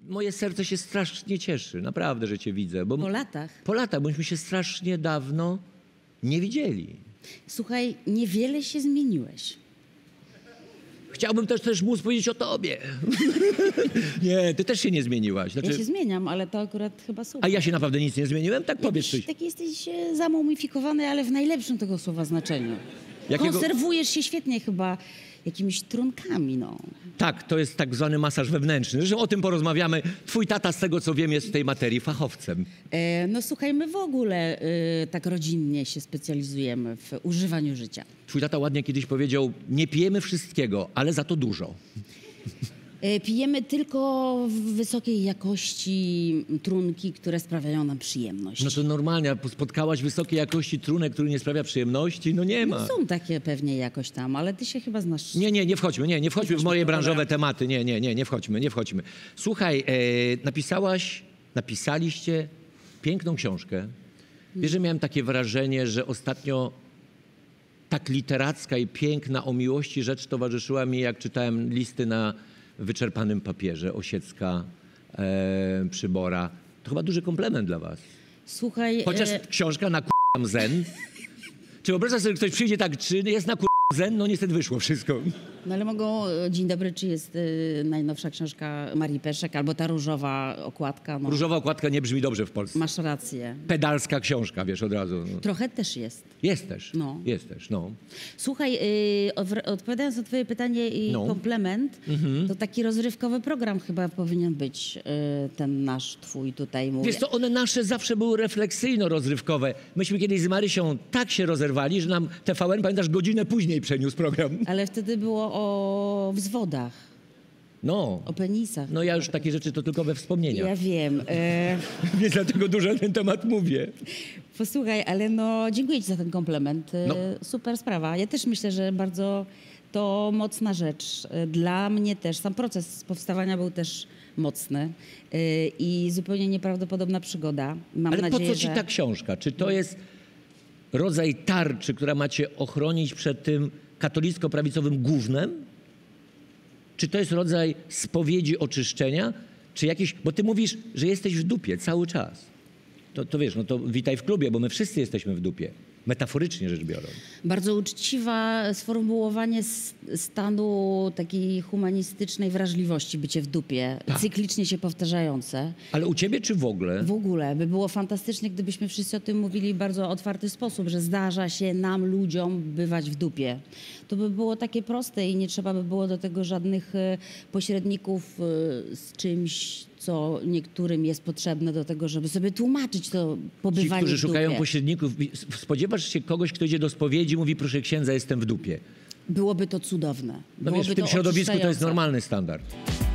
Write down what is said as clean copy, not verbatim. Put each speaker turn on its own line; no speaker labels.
moje serce się strasznie cieszy, naprawdę, że cię widzę. Bo
Po latach.
Po latach, bośmy się strasznie dawno nie widzieli.
Słuchaj, niewiele się zmieniłeś.
Chciałbym też móc powiedzieć o tobie. Nie, ty też się nie zmieniłaś.
Ja się zmieniam, ale to akurat chyba super.
A ja się naprawdę nic nie zmieniłem? Tak powiedz coś.
Taki jesteś zamumifikowany, ale w najlepszym tego słowa znaczeniu.
Jakiego?
Konserwujesz się świetnie chyba jakimiś trunkami, no.
Tak, to jest tak zwany masaż wewnętrzny. Zresztą o tym porozmawiamy. Twój tata, z tego co wiem, jest w tej materii fachowcem.
No słuchaj, my w ogóle tak rodzinnie się specjalizujemy w używaniu życia.
Twój tata ładnie kiedyś powiedział, nie pijemy wszystkiego, ale za to dużo.
Pijemy tylko wysokiej jakości trunki, które sprawiają nam przyjemność.
No to normalnie, a spotkałaś wysokiej jakości trunek, który nie sprawia przyjemności? No nie ma.
No są takie pewnie jakoś tam, ale ty się chyba znasz.
Nie wchodźmy w moje branżowe tematy. Nie wchodźmy. Słuchaj, napisaliście piękną książkę. Wiesz, że miałem takie wrażenie, że ostatnio tak literacka i piękna o miłości rzecz towarzyszyła mi, jak czytałem listy na wyczerpanym papierze Osiecka, Przybora. To chyba duży komplement dla was.
Słuchaj...
Chociaż książka na zen. Czy wyobrażasz sobie, że ktoś przyjdzie tak, czy jest na zen? No niestety wyszło wszystko.
No ale mogą... Dzień dobry, czy jest najnowsza książka Marii Peszek albo ta różowa okładka? No.
Różowa okładka nie brzmi dobrze w Polsce.
Masz rację.
Pedalska książka, wiesz, od razu. No.
Trochę też jest.
Jest też.
No.
Jest też, no.
Słuchaj, odpowiadając na twoje pytanie i komplement, to taki rozrywkowy program chyba powinien być ten nasz, twój tutaj mówię.
Wiesz co, one nasze zawsze były refleksyjno-rozrywkowe. Myśmy kiedyś z Marysią tak się rozerwali, że nam TVN, pamiętasz, godzinę później przeniósł program.
Ale wtedy było o wzwodach,
No.
o penisach.
No ja już takie rzeczy to tylko we wspomnieniach.
Ja wiem.
Więc dlatego dużo na ten temat mówię.
Posłuchaj, ale no dziękuję ci za ten komplement.
No.
Super sprawa. Ja też myślę, że bardzo to mocna rzecz. Dla mnie też. Sam proces powstawania był też mocny i zupełnie nieprawdopodobna przygoda. Mam
Ale
nadzieję,
po co ci
że...
ta książka? Czy to jest rodzaj tarczy, która ma cię ochronić przed tym katolicko-prawicowym gównem? Czy to jest rodzaj spowiedzi oczyszczenia? Czy jakieś... Bo ty mówisz, że jesteś w dupie cały czas. To wiesz, no to witaj w klubie, bo my wszyscy jesteśmy w dupie. Metaforycznie rzecz biorąc.
Bardzo uczciwe sformułowanie stanu takiej humanistycznej wrażliwości, bycie w dupie, cyklicznie się powtarzające.
Ale u ciebie czy w ogóle?
W ogóle by było fantastycznie, gdybyśmy wszyscy o tym mówili w bardzo otwarty sposób, że zdarza się nam, ludziom, bywać w dupie. To by było takie proste i nie trzeba by było do tego żadnych pośredników z czymś, co niektórym jest potrzebne do tego, żeby sobie tłumaczyć to pobywanie
Ci, którzy
w dupie.
szukają pośredników, spodziewasz się kogoś, kto idzie do spowiedzi i mówi, proszę księdza, jestem w dupie.
Byłoby to cudowne.
No wiesz, w tym środowisku to jest normalny standard.